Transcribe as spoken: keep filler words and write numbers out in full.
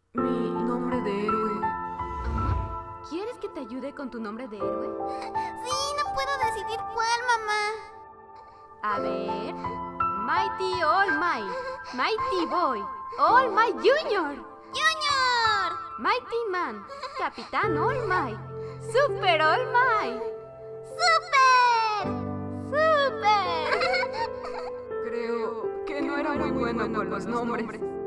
Mi nombre de héroe. ¿Ah? ¿Quieres que te ayude con tu nombre de héroe? Sí, no puedo decidir cuál, mamá. A ver... Mighty All Might, Mighty Boy, All Might Junior, ¡Junior! Mighty Man, Capitán All Might, Super All Might. ¡Súper! ¡Súper! Creo que no era muy bueno con los nombres.